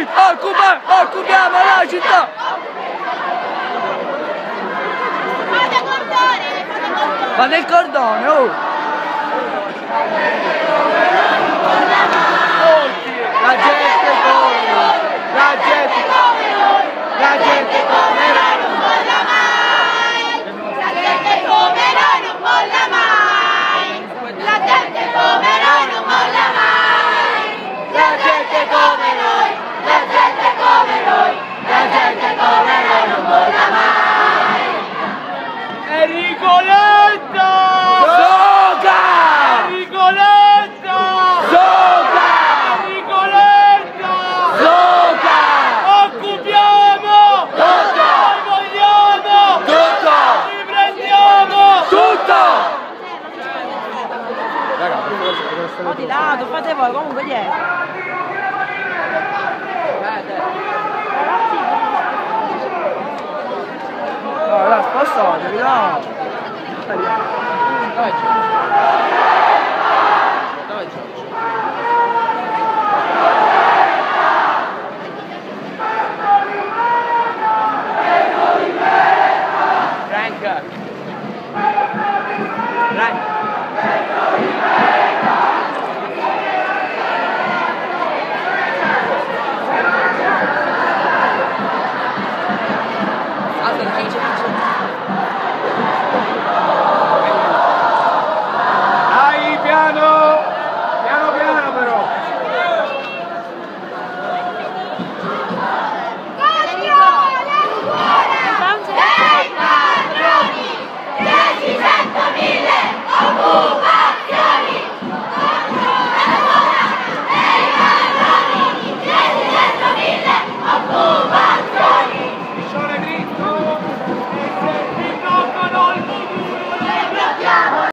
Sì, occupiamo la città! Fate il cordone, oh! La gente come noi, la gente come noi, la gente come noi non molla mai, la gente come noi non molla mai, la gente come noi non molla mai, la gente come noi, la gente come noi, la gente come noi non molla mai. Enrico Letta! Soca! Enrico Letta! Soca! Enrico Letta! Soca! Occupiamo! Tutto! Noi vogliamo! Tutto! Riprendiamo! Tutto! Raga, No, di lato, fate voi, comunque dietro. No, la spostatevi, no! Dai.